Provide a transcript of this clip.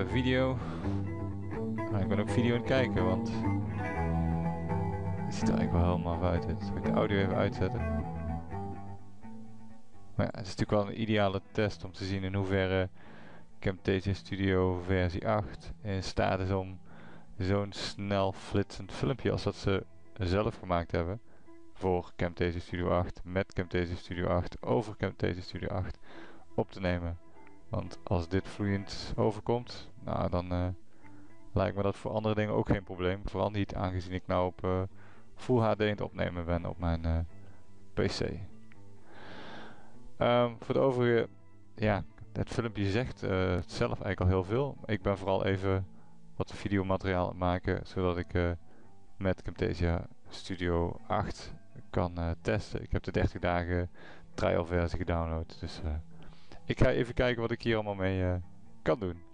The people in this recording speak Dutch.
even video. Ik ben ook video aan het kijken, want het ziet er eigenlijk wel helemaal uit. Zal ik de audio even uitzetten? Maar ja, het is natuurlijk wel een ideale test om te zien in hoeverre Camtasia Studio versie 8 in staat is om zo'n snel flitsend filmpje als dat ze zelf gemaakt hebben voor Camtasia Studio 8 met Camtasia Studio 8 over Camtasia Studio 8 op te nemen. Want als dit vloeiend overkomt, nou dan lijkt me dat voor andere dingen ook geen probleem. Vooral niet aangezien ik nou op Full HD aan het opnemen ben op mijn PC. Voor de overige, ja, het filmpje zegt zelf eigenlijk al heel veel. Ik ben vooral even wat videomateriaal aan het maken, zodat ik met Camtasia Studio 8 kan testen. Ik heb de 30 dagen trial versie gedownload, dus ik ga even kijken wat ik hier allemaal mee kan doen.